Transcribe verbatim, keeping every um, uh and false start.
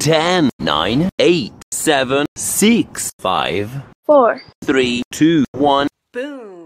ten, nine, eight, seven, six, five, four, three, two, one. boom.